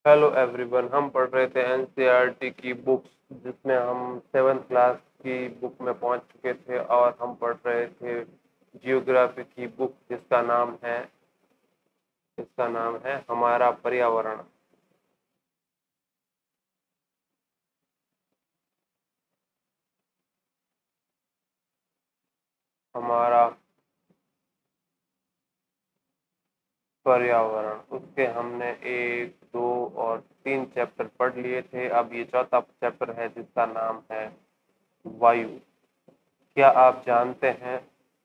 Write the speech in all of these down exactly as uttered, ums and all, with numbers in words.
Hello everyone. हम पढ़ रहे थे एनसीईआरटी की बुक्स, जिसमें हम सेवन्थ क्लास की बुक में पहुंच चुके थे और हम पढ़ रहे थे जियोग्राफी की बुक, जिसका नाम है जिसका नाम है हमारा पर्यावरण। हमारा पर्यावरण उसके हमने एक दो और तीन चैप्टर पढ़ लिए थे। अब ये चौथा चैप्टर है, जिसका नाम है वायु। क्या आप जानते हैं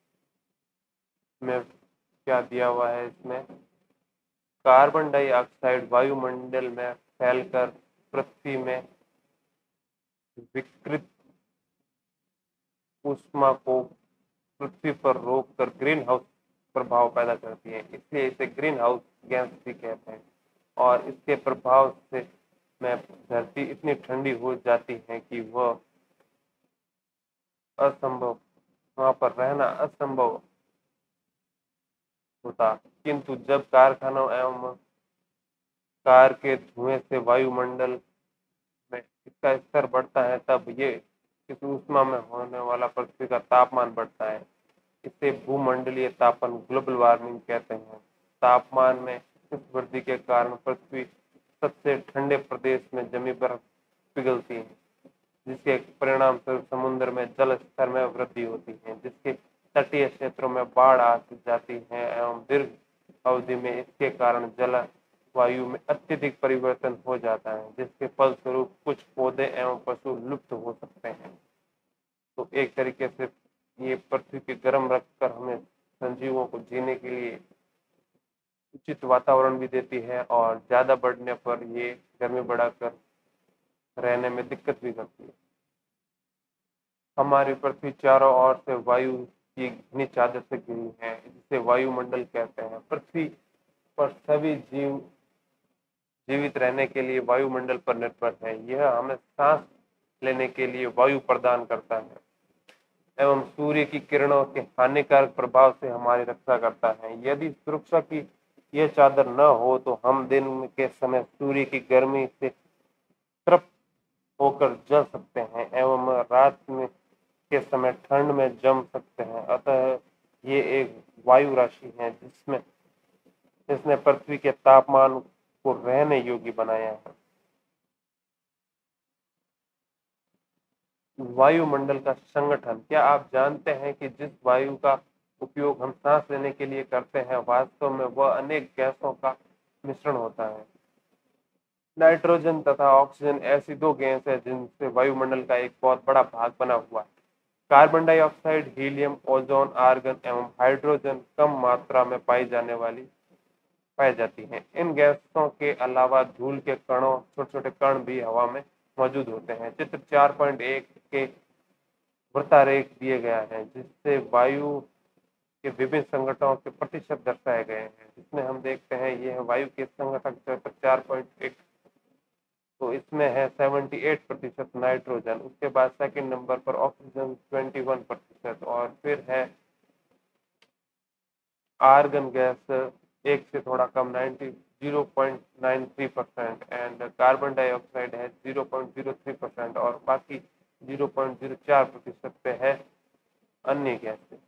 में क्या दिया हुआ है इसमें? कार्बन डाइऑक्साइड वायुमंडल में फैलकर पृथ्वी में विकृत ऊष्मा को पृथ्वी पर रोककर ग्रीन हाउस प्रभाव पैदा करती है, इसलिए इसे ग्रीन हाउस गैस भी कहते हैं। और इसके प्रभाव से में धरती इतनी ठंडी हो जाती है कि वह असंभव वहां पर रहना असंभव होता। किंतु जब कारखानों एवं कार के धुएं से वायुमंडल में इसका स्तर बढ़ता है, तब ये इस ऊष्मा में होने वाला पृथ्वी का तापमान बढ़ता है। इसे भूमंडलीय तापन ग्लोबल वार्मिंग कहते हैं। तापमान में इस वृद्धि के कारण पृथ्वी सबसे ठंडे प्रदेश में जमी बर्फ पिघलती है, जिसके परिणाम स्वरूप समुद्र में जल स्तर में वृद्धि होती है, जिसके तटीय क्षेत्रों में बाढ़ आ जाती है एवं दीर्घ अवधि में इसके कारण जल वायु में अत्यधिक परिवर्तन हो जाता है, जिसके फलस्वरूप कुछ पौधे एवं पशु लुप्त हो सकते हैं। तो एक तरीके से ये पृथ्वी के गर्म रखकर हमें संजीवों को जीने के लिए उचित वातावरण भी देती है, और ज्यादा बढ़ने पर ये गर्मी बढ़ाकर रहने में दिक्कत भी करती है। हमारी पृथ्वी चारों ओर से वायु की घनी चादर से घिरी है, जिसे वायुमंडल कहते हैं। पृथ्वी पर सभी जीव जीवित रहने के लिए वायुमंडल पर निर्भर है। यह हमें सांस लेने के लिए वायु प्रदान करता है एवं सूर्य की किरणों के हानिकारक प्रभाव से हमारी रक्षा करता है। यदि सुरक्षा की यह चादर न हो तो हम दिन के समय सूर्य की गर्मी से तृप्त होकर जल सकते हैं एवं रात में के समय ठंड में जम सकते हैं। अतः ये एक वायु राशि है जिसमें जिसने पृथ्वी के तापमान को रहने योग्य बनाया है। वायुमंडल का संगठन। क्या आप जानते हैं कि जिस वायु का उपयोग हम सांस लेने के लिए करते हैं, वास्तव में वह अनेक गैसों का मिश्रण होता है। नाइट्रोजन तथा ऑक्सीजन ऐसी दो गैस है जिनसे वायुमंडल का एक बहुत बड़ा भाग बना हुआ है। Carbon dioxide, helium, ozone, argon एवं हाइड्रोजन कम मात्रा में पाई जाने वाली पाई जाती हैं। इन गैसों के अलावा धूल के कणों छोटे छोटे कण भी हवा में मौजूद होते हैं। चित्र चार पॉइंट एक के वृत्तारेख दिए गया है, जिससे वायु के विभिन्न संगठनों के प्रतिशत दर्शाए गए हैं। जिसमें हम देखते हैं यह वायु के संगठक चित्र चार पॉइंट एक, तो इसमें है अठहत्तर प्रतिशत नाइट्रोजन, उसके बाद सेकंड नंबर पर ऑक्सीजन इक्कीस प्रतिशत, और फिर है आर्गन गैस एक से थोड़ा कम ninety zero point nine three percent, and carbon dioxide है zero point zero three percent, और बाकी जीरो पॉइंट जीरो चार प्रतिशत पे है अन्य गैसें।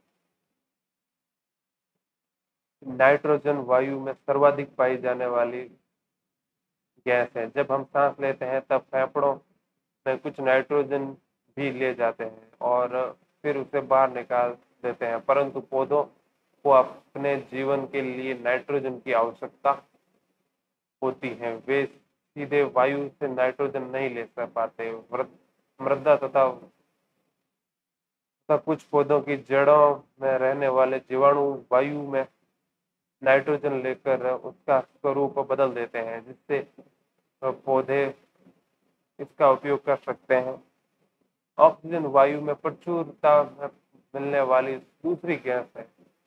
नाइट्रोजन वायु में सर्वाधिक पाई जाने वाली गैस है। जब हम सांस लेते हैं तब फेफड़ों में कुछ नाइट्रोजन भी ले जाते हैं और फिर उसे बाहर निकाल देते हैं, परंतु पौधों को अपने जीवन के लिए नाइट्रोजन की आवश्यकता होती है। वे सीधे वायु से नाइट्रोजन नहीं ले पाते। मृदा तथा तथा कुछ पौधों की जड़ों में रहने वाले जीवाणु वायु में नाइट्रोजन लेकर उसका स्वरूप बदल देते हैं, जिससे पौधे इसका उपयोग कर सकते हैं। ऑक्सीजन वायु में प्रचुरता में मिलने वाली दूसरी गैस है।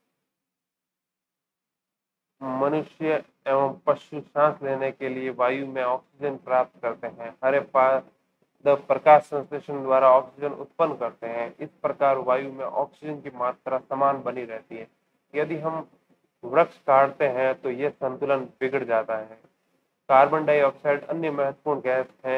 मनुष्य एवं पशु सांस लेने के लिए वायु में ऑक्सीजन प्राप्त करते हैं। हरे पादप प्रकाश संश्लेषण द्वारा ऑक्सीजन उत्पन्न करते हैं। इस प्रकार वायु में ऑक्सीजन की मात्रा समान बनी रहती है। यदि हम वृक्ष काटते हैं तो यह संतुलन बिगड़ जाता है। कार्बन डाइऑक्साइड अन्य महत्वपूर्ण गैस है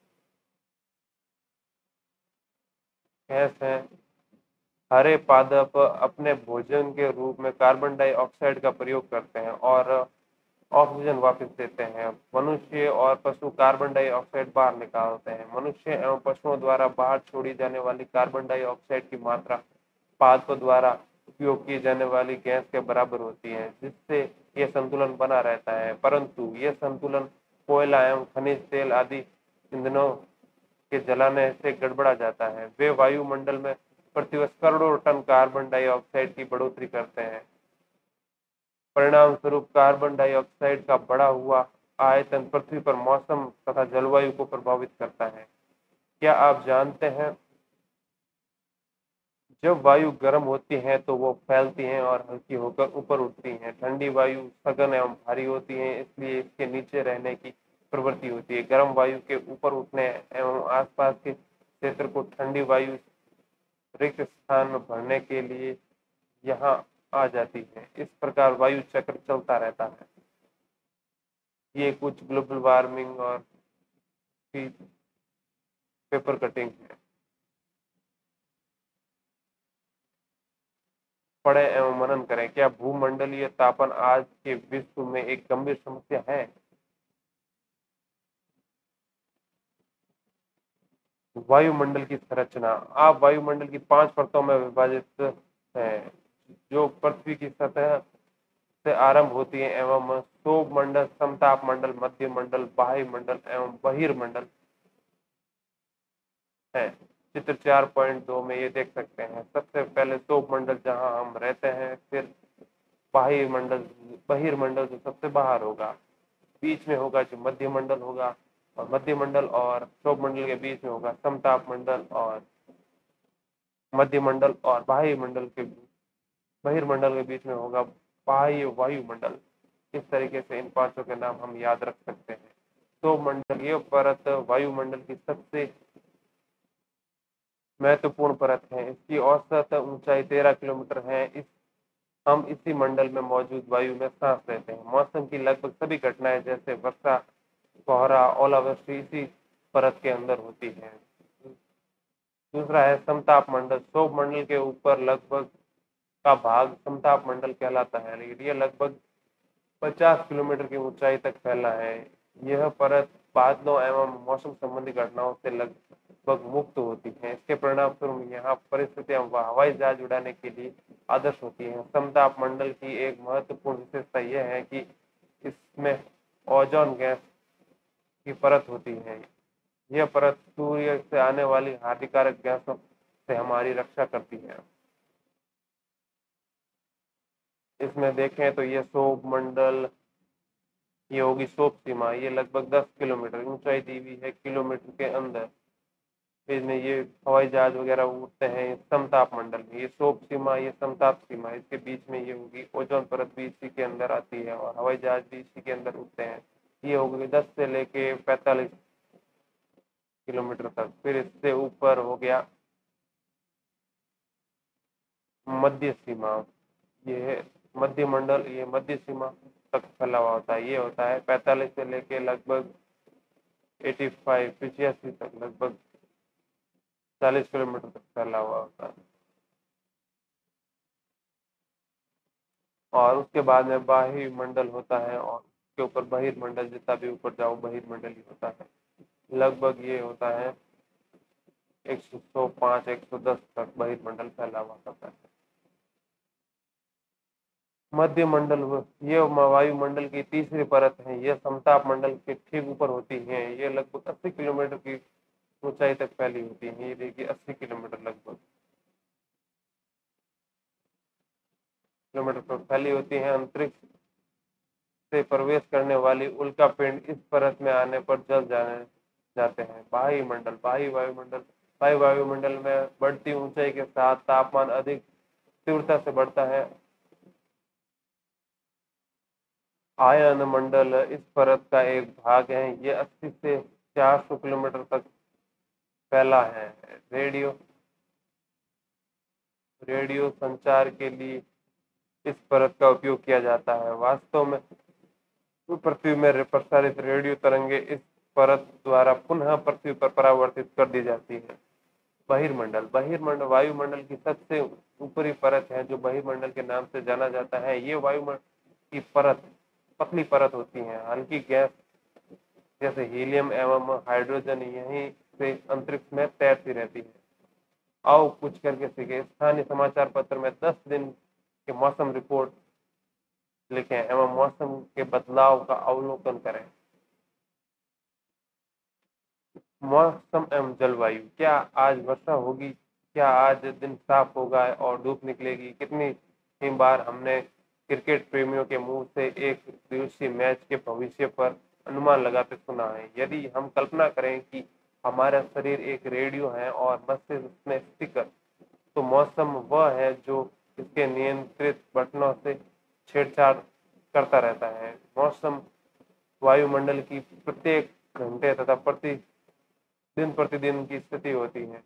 गैस है हरे पादप अपने भोजन के रूप में कार्बन डाइऑक्साइड का प्रयोग करते हैं और ऑक्सीजन वापस देते हैं। मनुष्य और पशु कार्बन डाइऑक्साइड बाहर निकालते हैं। मनुष्य एवं पशुओं द्वारा बाहर छोड़ी जाने वाली कार्बन डाइऑक्साइड की मात्रा पादपों द्वारा उपयोग की जाने वाली गैस के बराबर होती है, जिससे यह संतुलन बना रहता है। परंतु यह संतुलन कोयला एवं खनिज तेल आदि ईंधनों के जलाने से गड़बड़ा जाता है। वे वायुमंडल में प्रतिवर्ष करोड़ों टन कार्बन डाइऑक्साइड की बढ़ोतरी करते हैं। परिणाम स्वरूप कार्बन डाइऑक्साइड का बढ़ा हुआ आयतन पृथ्वी पर मौसम तथा जलवायु को प्रभावित करता है। क्या आप जानते हैं, जब वायु गर्म होती है तो वो फैलती हैं और हल्की होकर ऊपर उठती हैं। ठंडी वायु सघन एवं भारी होती है, इसलिए इसके नीचे रहने की प्रवृत्ति होती है। गर्म वायु के ऊपर उठने एवं आसपास के क्षेत्र को ठंडी वायु रिक्त स्थान में भरने के लिए यहाँ आ जाती है। इस प्रकार वायु चक्र चलता रहता है। ये कुछ ग्लोबल वार्मिंग और पेपर कटिंग है। पढ़ें एवं मनन करें। क्या भूमंडलीय तापन आज के विश्व में एक गंभीर समस्या है? वायुमंडल की संरचना। आप वायुमंडल की पांच परतों में विभाजित है, जो पृथ्वी की सतह से आरंभ होती है एवं शोभ मंडल, समताप मंडल, मध्य मंडल, बाह्य मंडल एवं बहिर्मंडल है। चित्र चार पॉइंट दो में ये देख सकते हैं। सबसे पहले शोभ मंडल जहां हम रहते हैं, फिर बाह्य मंडल, बहिर्मंडल जो सबसे बाहर होगा, बीच में होगा जो मध्य मंडल होगा, और मध्य मंडल और शोभ मंडल के बीच में होगा समताप मंडल, और मध्य मंडल और बाह्य मंडल के बहिर्मंडल के बीच में होगा बाह्य वायुमंडल। इस तरीके से इन पांचों के नाम हम याद रख सकते हैं। तो मंडलीय परत वायुमंडल की सबसे महत्वपूर्ण परत है। इसकी औसत ऊंचाई तेरह किलोमीटर है। इस हम इसी मंडल में मौजूद वायु में सांस लेते हैं। मौसम की लगभग सभी घटनाएं जैसे वर्षा, कोहरा, ओलावृष्टि इसी परत के अंदर होती है। दूसरा है समताप मंडल। शोभ मंडल के ऊपर लगभग का भाग समताप मंडल कहलाता है, लेकिन यह लगभग पचास किलोमीटर की ऊंचाई तक फैला है। यह परत बादलों एवं मौसम संबंधी घटनाओं से लगभग मुक्त होती है। इसके परिणाम स्वरूप यहाँ परिस्थितियां हवाई जहाज उड़ाने के लिए आदर्श होती है। समताप मंडल की एक महत्वपूर्ण विशेषता यह है कि इसमें ओजोन गैस की परत होती है। यह परत सूर्य से आने वाली हानिकारक गैसों से हमारी रक्षा करती है। इसमें देखें तो ये शोभ मंडल, ये होगी शोभ सीमा, ये लगभग दस किलोमीटर ऊंचाई दी हुई है किलोमीटर के अंदर। इसमें ये हवाई जहाज वगैरह उड़ते हैं समताप मंडल में। ये शोभ सीमा, ये समताप सीमा, इसके बीच में ये होगी ओजोन परत भी इसी के अंदर आती है, और हवाई जहाज भी इसी के अंदर उड़ते हैं। ये होगी दस से लेके पैंतालीस किलोमीटर तक। फिर इससे ऊपर हो गया मध्य सीमा। ये है मध्य मंडल, ये मध्य सीमा तक फैला हुआ होता है। ये होता है पैंतालीस से लेके लगभग एटी फाइव पिचासी तक, लगभग चालीस किलोमीटर तक फैला हुआ होता है। और उसके बाद में बाह्य मंडल होता है, और उसके ऊपर बहिर्मंडल, जितना भी ऊपर जाओ बहिर्मंडल ही होता है। लगभग ये होता है एक सौ पाँच एक सौ दस तक बहिर्मंडल फैला हुआ होता है। मध्य मंडल, ये वायुमंडल की तीसरी परत है। यह समताप मंडल के ठीक ऊपर होती है। ये लगभग अस्सी किलोमीटर की ऊंचाई तक फैली होती है। ये देखिए अस्सी किलोमीटर लगभग किलोमीटर पर फैली होती है। अंतरिक्ष से प्रवेश करने वाली उल्का पिंड इस परत में आने पर जल जाने जाते हैं। बाह्य मंडल, बाह्य वायुमंडल, बाह्य वायुमंडल में बढ़ती ऊंचाई के साथ तापमान अधिक तीव्रता से बढ़ता है। आयन मंडल इस परत का एक भाग है। ये अस्सी से चार सौ किलोमीटर तक फैला है। रेडियो रेडियो संचार के लिए इस परत का उपयोग किया जाता है। वास्तव में तो पृथ्वी में प्रसारित रेडियो तरंगे इस परत द्वारा पुनः पृथ्वी पर परावर्तित कर दी जाती है। बहिर्मंडल बहिर्मंडल वायुमंडल की सबसे ऊपरी परत है जो बहिर्मंडल के नाम से जाना जाता है। ये वायुमंडल की परत पतली परत होती है। हल्की गैस जैसे हीलियम एवं हाइड्रोजन यहीं से अंतरिक्ष में तैरती रहती है। आओ कुछ करके सीखे। स्थानीय समाचार पत्र में दस दिन के मौसम रिपोर्ट लिखें एवं मौसम के बदलाव का अवलोकन करें। मौसम एवं जलवायु, क्या आज वर्षा होगी, क्या आज दिन साफ होगा और धूप निकलेगी। कितनी ही बार हमने क्रिकेट प्रेमियों के मुंह से एक दिवसीय मैच के भविष्य पर अनुमान लगाते सुना है। यदि हम कल्पना करें कि हमारा शरीर एक रेडियो है और मस्तिष्क में स्पीकर, तो मौसम वह है जो इसके नियंत्रित बटनों से छेड़छाड़ करता रहता है। मौसम वायुमंडल की प्रत्येक घंटे तथा प्रति दिन प्रतिदिन की स्थिति होती है।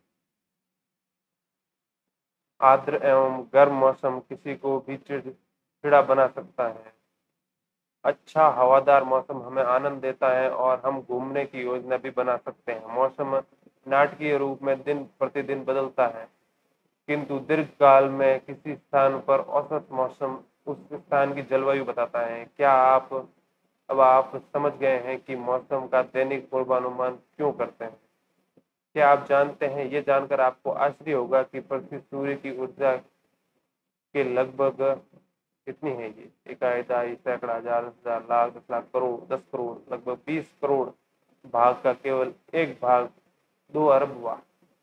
आर्द्र एवं गर्म मौसम किसी को भी चिड़चिड़ा बना सकता है। अच्छा हवादार मौसम हमें आनंद देता है और हम घूमने की योजना भी बना सकते हैं। मौसम नाटकीय रूप में दिन प्रतिदिन बदलता है, किंतु दीर्घकाल में किसी स्थान पर औसत मौसम उस स्थान की जलवायु बताता है। क्या आप अब आप समझ गए हैं कि मौसम का दैनिक पूर्वानुमान क्यों करते हैं? क्या आप जानते हैं, ये जानकर आपको आश्चर्य होगा कि पृथ्वी सूर्य की ऊर्जा के लगभग कितनी है। ये इकाई दहाई सैकड़ा हजार हजार लाख दस लाख करोड़ दस करोड़ लगभग बीस करोड़ भाग का केवल एक भाग दो अरब वाट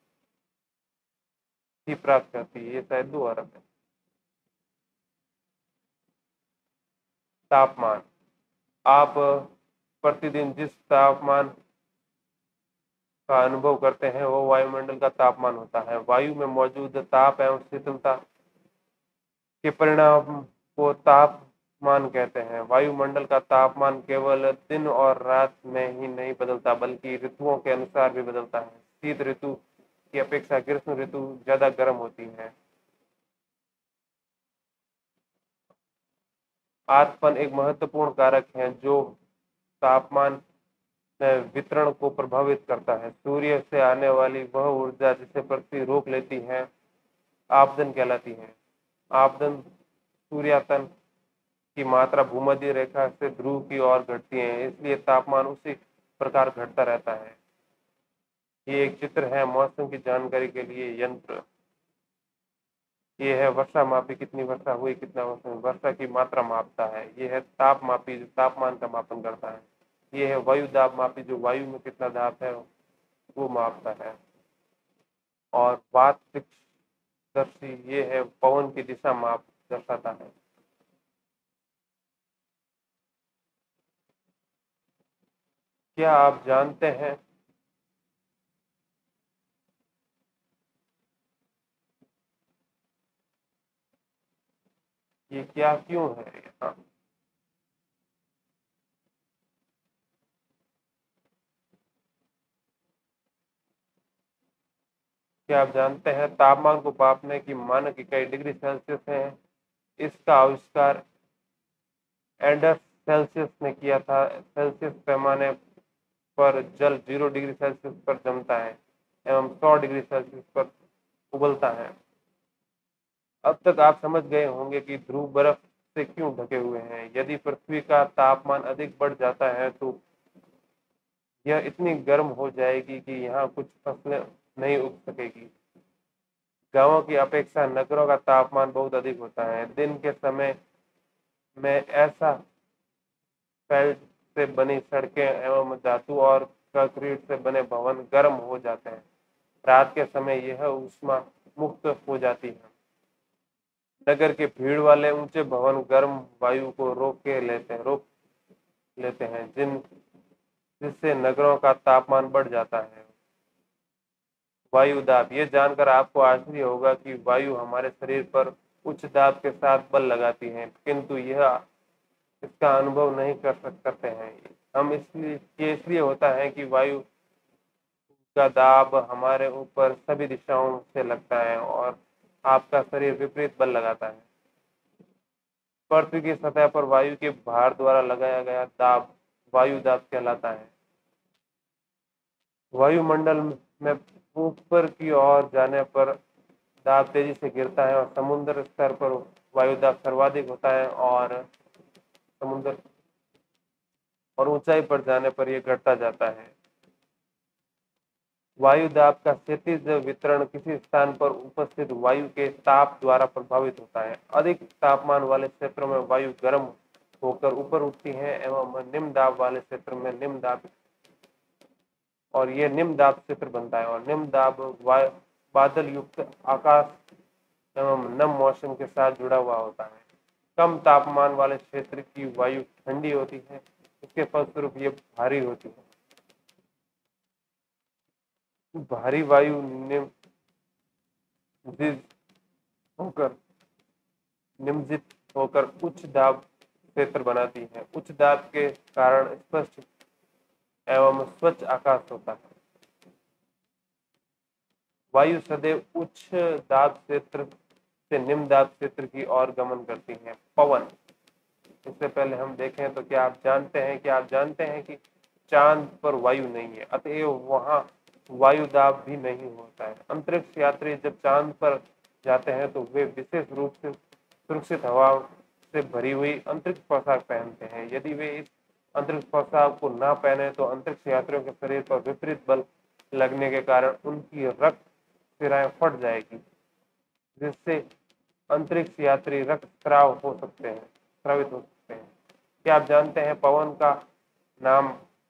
ही प्राप्त करती है। ये शायद दो अरब है। तापमान, आप प्रतिदिन जिस तापमान का अनुभव करते हैं वो वायुमंडल का तापमान होता है। वायु में मौजूद ताप एवं शीतलता के परिणाम को तापमान कहते हैं। वायुमंडल का तापमान केवल दिन और रात में ही नहीं बदलता बल्कि ऋतुओं के अनुसार भी बदलता है। शीत ऋतु की अपेक्षा ग्रीष्म ऋतु ज्यादा गर्म होती है। आर्द्रपन एक महत्वपूर्ण कारक है जो तापमान वितरण को प्रभावित करता है। सूर्य से आने वाली वह ऊर्जा जिसे पृथ्वी रोक लेती है आपदन कहलाती है। आपदन सूर्यातन की मात्रा भूमध्य रेखा से ध्रुव की ओर घटती है, इसलिए तापमान उसी प्रकार घटता रहता है। ये एक चित्र है मौसम की जानकारी के लिए यंत्र। ये है वर्षा मापी, कितनी वर्षा हुई, कितना वर्षा की मात्रा मापता है। ये है ताप मापी जो तापमान का मापन करता है। ये है वायु दाब मापी जो वायु में कितना दाब है वो मापता है। और वात दर्शी ये है पवन की दिशा माप दर्शाता है। क्या आप जानते हैं ये क्या क्यों है यहाँ? क्या आप जानते हैं तापमान को मापने की मानक इकाई डिग्री सेल्सियस है। इसका आविष्कार एडर्स सेल्सियस ने किया था। सेल्सियस पैमाने पर जल जीरो डिग्री सेल्सियस पर जमता है एवं सौ डिग्री सेल्सियस पर उबलता है। अब तक आप समझ गए होंगे कि ध्रुव बर्फ से क्यों ढके हुए हैं। यदि पृथ्वी का तापमान अधिक बढ़ जाता है तो यह इतनी गर्म हो जाएगी कि यहाँ कुछ फसलें नहीं उग सकेगी। गांवों की अपेक्षा नगरों का तापमान बहुत अधिक होता है। दिन के समय में ऐसा फेल्ट से बनी सड़कें एवं धातु और कंक्रीट से बने भवन गर्म हो जाते हैं। रात के समय यह ऊष्मा मुक्त हो जाती है। नगर के भीड़ वाले ऊंचे भवन गर्म वायु को रोक के लेते हैं रोक लेते हैं जिन जिससे नगरों का तापमान बढ़ जाता है। वायु दाब, ये जानकर आपको आश्चर्य होगा कि वायु हमारे शरीर पर उच्च दाब के साथ बल लगाती है, किंतु यह इसका अनुभव नहीं कर सकते हैं हम। इसलिए ये इसलिए होता है कि वायु का दाब हमारे ऊपर सभी दिशाओं से लगता है और आपका शरीर विपरीत बल लगाता है। पृथ्वी की सतह पर वायु के भार द्वारा लगाया गया दाब वायु दाब कहलाता है। वायुमंडल में ऊपर की ओर जाने पर दाब तेजी से गिरता है और समुद्र स्तर पर वायु दाब सर्वाधिक होता है और समुद्र और ऊंचाई पर जाने पर यह घटता जाता है। वायु दाब का क्षैतिज वितरण किसी स्थान पर उपस्थित वायु के ताप द्वारा प्रभावित होता है। अधिक तापमान वाले क्षेत्रों में वायु गर्म होकर ऊपर उठती है एवं निम्न दाब वाले क्षेत्र में निम्न दाब और ये निम्न दाब क्षेत्र बनता है और निम्न दाब बादल युक्त आकाश एवं नम मौसम के साथ जुड़ा हुआ होता है। कम तापमान वाले क्षेत्र की वायु ठंडी होती है, इसके फलस्वरूप ये भारी होती है। भारी वायु निम्नजित होकर निम्नजित होकर उच्च दाब क्षेत्र बनाती है। उच्च दाब के कारण स्पष्ट एवं स्वच्छ आकाश होता है। वायु सदैव उच्च दाब क्षेत्र से निम्न दाब क्षेत्र की ओर गमन करती है। पवन, इससे पहले हम देखें तो क्या आप जानते हैं कि आप जानते हैं कि चांद पर वायु नहीं है, अतएव वहां वायु दाब भी नहीं होता है। अंतरिक्ष यात्री जब चांद पर जाते हैं तो वे विशेष रूप से सुरक्षित हवा से भरी हुई अंतरिक्ष पोशाक पहनते हैं। यदि वे इस अंतरिक्ष पोशाक को ना पहने तो अंतरिक्ष यात्रियों के शरीर पर विपरीत बल लगने के कारण उनकी रक्त सिराएं फट जाएगी, जिससे अंतरिक्ष यात्री रक्त स्राव हो सकते हैं स्रावित हो सकते हैं। क्या आप जानते हैं पवन का नाम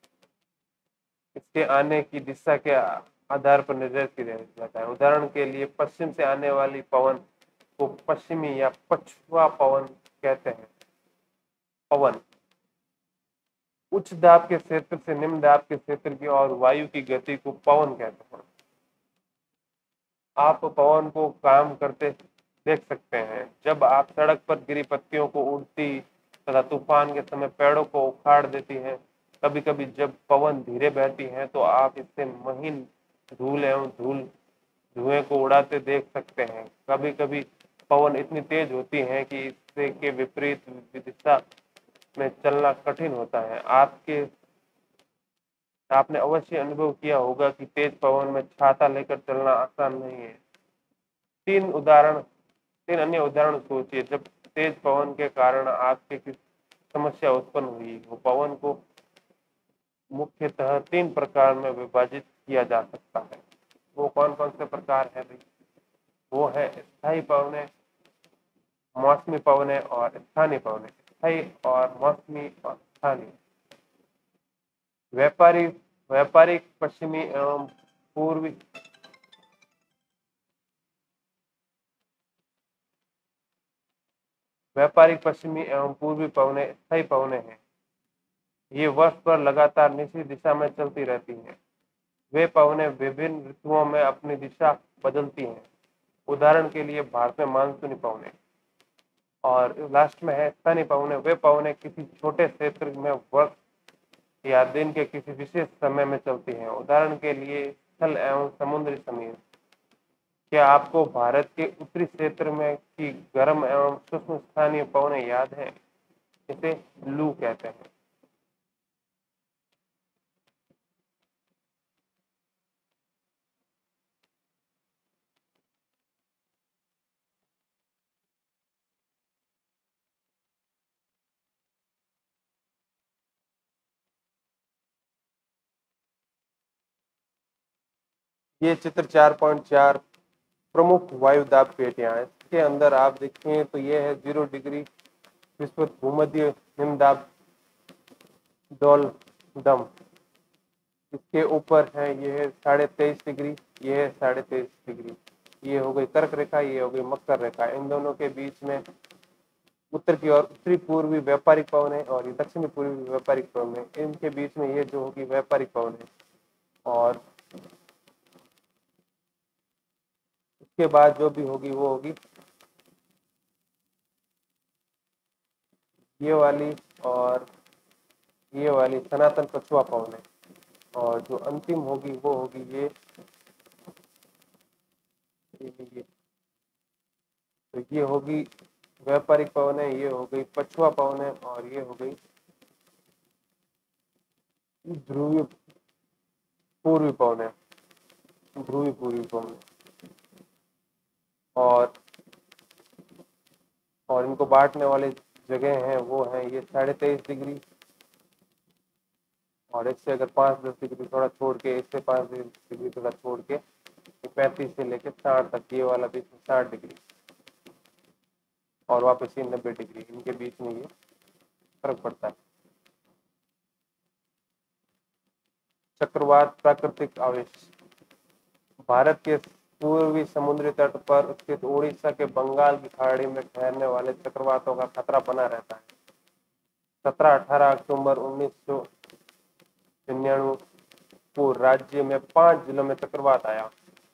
इसके आने की दिशा के आधार पर निर्धारित किया जाता है। उदाहरण के लिए पश्चिम से आने वाली पवन को पश्चिमी या पछुआ पवन कहते हैं। पवन उच्च दाब के क्षेत्र से निम्न दाब के क्षेत्र की और वायु की गति को पवन कहते हैं। आप पवन को काम करते देख सकते हैं। जब आप सड़क पर गिरी पत्तियों को उड़ती तथा तूफान के समय पेड़ों को उखाड़ देती है। कभी कभी जब पवन धीरे बहती है तो आप इससे महीन धूल एवं धूल धुएं को उड़ाते देख सकते हैं। कभी कभी पवन इतनी तेज होती है कि इससे के विपरीत दिशा में चलना कठिन होता है। आपके आपने अवश्य अनुभव किया होगा कि तेज पवन में छाता लेकर चलना आसान नहीं है। तीन उदाहरण तीन अन्य उदाहरण सोचिए जब तेज पवन के कारण आपके किस समस्या उत्पन्न हुई। वो पवन को मुख्यतः तीन प्रकार में विभाजित किया जा सकता है। वो कौन कौन से प्रकार है भाई? वो है स्थायी पवने, मौसमी पवने और स्थानीय पवने। स्थायी और मौसमी और स्थानीय। व्यापारिक व्यापारिक पश्चिमी एवं पूर्वी व्यापारिक पश्चिमी एवं पूर्वी पवने स्थायी पवने हैं। ये वर्ष भर लगातार निश्चित दिशा में चलती रहती हैं। वे पवने विभिन्न ऋतुओं में अपनी दिशा बदलती हैं। उदाहरण के लिए भारत में मानसूनी पवने। और लास्ट में है स्थानीय पवने। वे पवने किसी छोटे क्षेत्र में वर्ष या दिन के किसी विशेष समय में चलती हैं। उदाहरण के लिए स्थल एवं समुद्री समीर। क्या आपको भारत के उत्तरी क्षेत्र में की गर्म एवं सूक्ष्म स्थानीय पवने याद है? इसे लू कहते हैं। ये चित्र चार पॉइंट चार प्रमुख वायु दाब पेटियां। इसके अंदर आप देखें तो ये है जीरो डिग्री विस्फोट भूमध्य निम्न दाब डोल दम। इसके ऊपर है ये है साढ़े तेईस डिग्री, ये है साढ़े तेईस डिग्री। ये हो गई कर्क रेखा, ये हो गई मकर रेखा। इन दोनों के बीच में उत्तर की ओर उत्तरी पूर्वी व्यापारिक पवन है और ये दक्षिणी पूर्वी व्यापारिक पवन है। इनके बीच में ये जो होगी व्यापारिक पवन है। और उसके बाद जो भी होगी वो होगी ये वाली और ये वाली सनातन पछुआ पवन है। और जो अंतिम होगी वो होगी ये ये, ये। तो ये होगी व्यापारिक पवनें ये हो गई पछुआ पवनें, और ये हो गई ध्रुवीय पूर्वी पवनें, ध्रुवीय पूर्वी पवनें। और और इनको बांटने वाले जगह हैं वो है ये साढ़े तेईस डिग्री, और इससे अगर पाँच दस डिग्री थोड़ा छोड़ के, इससे पाँच डिग्री थोड़ा छोड़ के पैंतीस से लेकर साठ तक, ये वाला बीच में साठ डिग्री, और वापस ये नब्बे डिग्री, इनके बीच में ये फर्क पड़ता है। चक्रवात प्राकृतिक आवेश। भारत के पूर्वी समुद्री तट पर स्थित उड़ीसा के बंगाल की खाड़ी में ठहरने वाले चक्रवातों का खतरा बना रहता है। सत्रह अठारह अक्टूबर उन्नीस सौ निन्यानवे को राज्य में पांच जिलों में चक्रवात आया।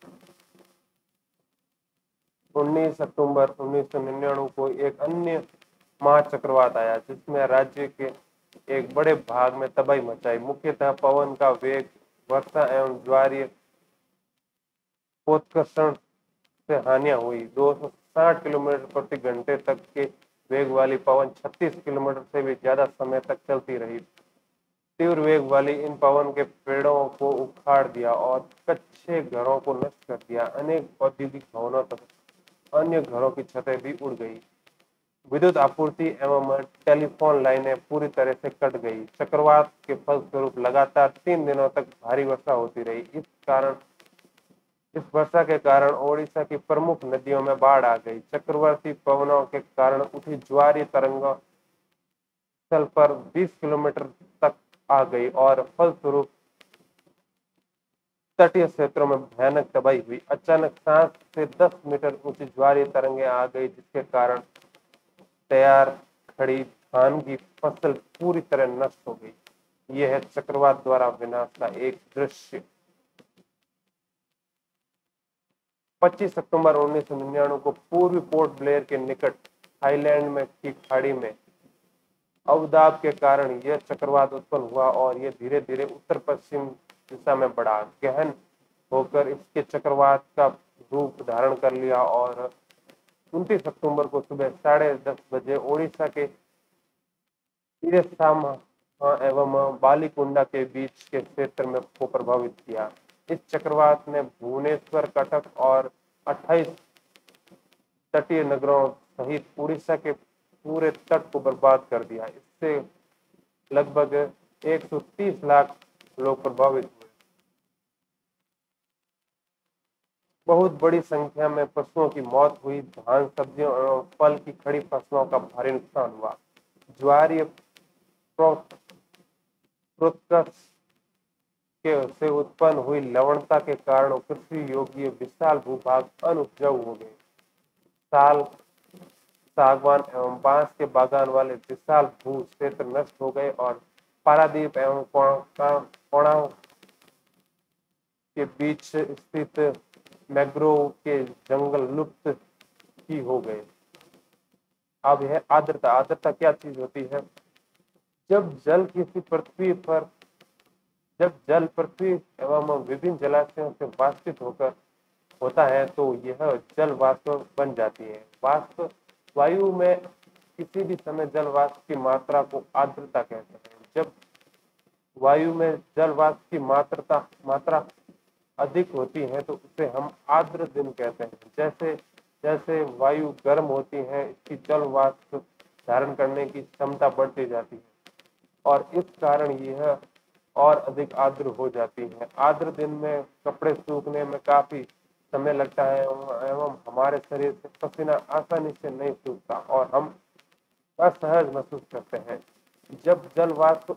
उन्नीस अक्टूबर उन्नीस सौ निन्यानवे को एक अन्य महाचक्रवात आया जिसमें राज्य के एक बड़े भाग में तबाही मचाई। मुख्यतः पवन का वेग, वर्षा एवं ज्वारीय पोतकर्षण से हानियां हुई। दो सौ साठ किलोमीटर प्रति घंटे तक के वेग वाली पवन छत्तीस किलोमीटर से भी ज्यादा समय तक चलती रही। तीव्र वेग वाली इन पवन के पेड़ों को उखाड़ दिया और कच्चे घरों को नष्ट कर दिया। अनेक औद्योगिक भवनों तथा अन्य घरों की छतें भी उड़ गई। विद्युत आपूर्ति एवं टेलीफोन लाइनें पूरी तरह से कट गई। चक्रवात के फलस्वरूप लगातार तीन दिनों तक भारी वर्षा होती रही। इस कारण इस वर्षा के कारण ओडिशा की प्रमुख नदियों में बाढ़ आ गई। चक्रवाती पवनों के कारण उठी ज्वारीय तरंगों स्थल पर बीस किलोमीटर तक आ गई और फलस्वरूप तटीय क्षेत्रों में भयानक तबाही हुई। अचानक सात से दस मीटर ऊंची ज्वारीय तरंगें आ गई जिसके कारण तैयार खड़ी धान की फसल पूरी तरह नष्ट हो गई। यह है चक्रवात द्वारा विनाश का एक दृश्य। पच्चीस अक्टूबर उन्नीस सौ निन्यानवे को पूर्वी पोर्ट ब्लेयर के निकट थाईलैंड में की खाड़ी में अवदाब के कारण यह चक्रवात उत्पन्न हुआ और यह धीरे धीरे उत्तर पश्चिम दिशा में बढ़ा। गहन होकर इसके चक्रवात का रूप धारण कर लिया और उनतीस अक्टूबर को सुबह साढ़े दस बजे ओडिशा के इरेसामा एवं बालीकुंडा के बीच के क्षेत्र में को प्रभावित किया। इस चक्रवात ने भुवनेश्वर, कटक और अट्ठाईस तटीय नगरों सहित उड़ीसा के पूरे तट को बर्बाद कर दिया। इससे लगभग एक सौ तीस लाख लोग प्रभावित हुए। बहुत बड़ी संख्या में पशुओं की मौत हुई। धान, सब्जियों एवं फल की खड़ी फसलों का भारी नुकसान हुआ। ज्वारीय प्रोत्कर्ष के से उत्पन्न हुई लवणता के कारण कृषि योग्य विशाल भूभाग अनुपजाऊ हो गए। साल सागवान एवं बांस के बागान वाले विशाल भू क्षेत्र नष्ट हो गए और पारादीप एवं कोणार्क के बीच स्थित मैंग्रोव के जंगल लुप्त ही हो गए। अब यह आर्द्रता। आर्द्रता क्या चीज होती है? जब जल किसी पृथ्वी पर जब जल पृथ्वी एवं विभिन्न जलाशयों से वाष्पित होकर होता है तो यह जल वाष्प बन जाती है। वाष्प वायु में किसी भी समय जल वाष्प की मात्रा को आर्द्रता कहते हैं। जब वायु में जल वाष्प की मात्रा मात्रा अधिक होती है तो उसे हम आर्द्र दिन कहते हैं। जैसे जैसे वायु गर्म होती है इसकी जल वाष्प धारण करने की क्षमता बढ़ती जाती है और इस कारण यह और अधिक आर्द्र हो जाती है। आर्द्र दिन में कपड़े सूखने में काफी समय लगता है एवं हमारे शरीर से पसीना आसानी से नहीं सूखता और हम असहज महसूस करते हैं। जब जल वाष्प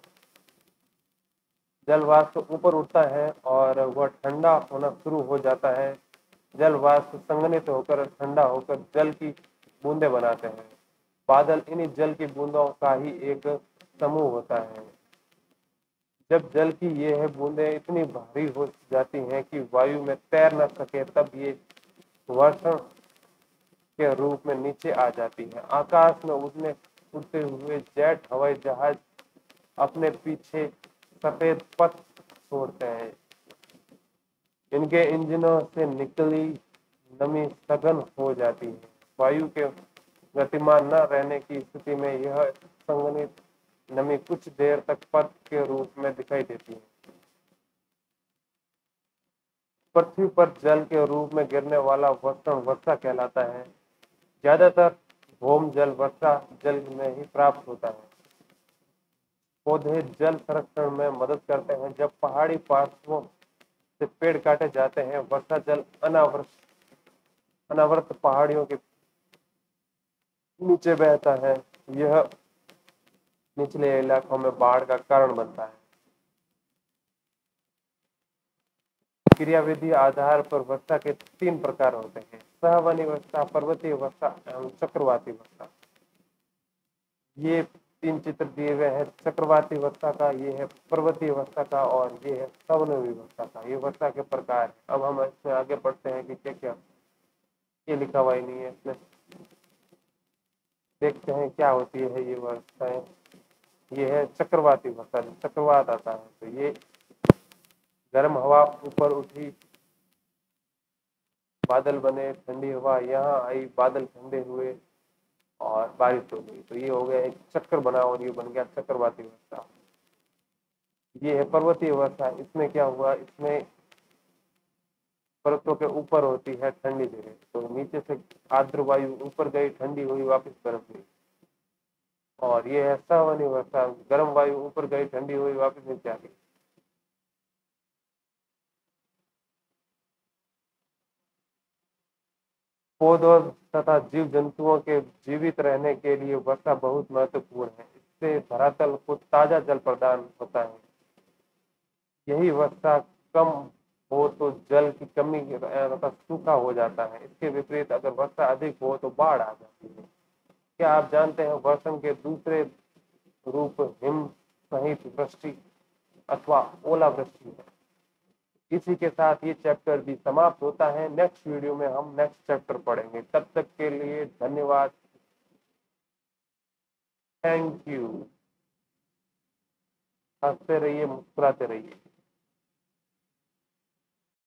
जल वाष्प ऊपर उठता है और वह ठंडा होना शुरू हो जाता है। जल वाष्प संघनित होकर ठंडा होकर जल की बूंदें बनाते हैं। बादल इन्हीं जल की बूंदों का ही एक समूह होता है। जब जल की ये बूंदें इतनी भारी हो जाती हैं कि वायु में तैर न सके तब ये वर्षण के रूप में नीचे आ जाती है। आकाश में उड़ने उड़ते हुए जेट हवाई जहाज अपने पीछे सफेद पथ छोड़ते हैं। इनके इंजनों से निकली नमी सघन हो जाती है। वायु के गतिमान न रहने की स्थिति में यह संघनित नमी कुछ देर तक परत के रूप में दिखाई देती है। पृथ्वी पर जल के रूप में गिरने वाला वर्षण वर्षा कहलाता है। ज्यादातर भौम जल वर्षा जल में ही प्राप्त होता है। पौधे जल संरक्षण में मदद करते हैं। जब पहाड़ी पार्श्वों से पेड़ काटे जाते हैं, वर्षा जल अनावृत अनावृत पहाड़ियों के नीचे बहता है। यह निचले इलाकों में बाढ़ का कारण बनता है। क्रियाविधि आधार पर वर्षा के तीन प्रकार होते हैं: सहवनी वर्षा, पर्वतीय वर्षा एवं चक्रवाती वर्षा। ये तीन चित्र दिए गए हैं चक्रवाती वर्षा का, ये है पर्वतीय वर्षा का और ये है सवनवी वर्षा का। ये वर्षा के प्रकार है। अब हम इसमें आगे बढ़ते हैं कि क्या क्या ये लिखा हुआ ही नहीं है इसमें। देखते हैं क्या होती है ये वर्षाएं। ये है चक्रवाती वर्षा। चक्रवात आता है तो ये गर्म हवा ऊपर उठी, बादल बने, ठंडी हवा यहाँ आई, बादल ठंडे हुए और बारिश हो गई, तो ये हो गया एक चक्कर बना और ये बन गया चक्रवाती वर्षा। ये है पर्वतीय वर्षा। इसमें क्या हुआ, इसमें पर्वतों के ऊपर होती है ठंडी जगह, तो नीचे से आर्द्र वायु ऊपर गई, ठंडी हुई, वापस बर्फ हुई। और ये है सावनी वर्षा, गर्म वायु ऊपर गई, ठंडी हुई, वापस नीचे आ गई। पौधों तथा जीव जंतुओं के जीवित रहने के लिए वर्षा बहुत महत्वपूर्ण है। इससे धरातल को ताजा जल प्रदान होता है। यही वर्षा कम हो तो जल की कमी तथा सूखा हो जाता है। इसके विपरीत अगर वर्षा अधिक हो तो बाढ़ आ जाती है। क्या आप जानते हैं वर्षण के दूसरे रूप हिम सहित वृष्टि अथवा ओलावृष्टि है। इसी के साथ ये चैप्टर भी समाप्त होता है। नेक्स्ट वीडियो में हम नेक्स्ट चैप्टर पढ़ेंगे। तब तक के लिए धन्यवाद। Thank you. हंसते रहिए, मुस्कुराते रहिए।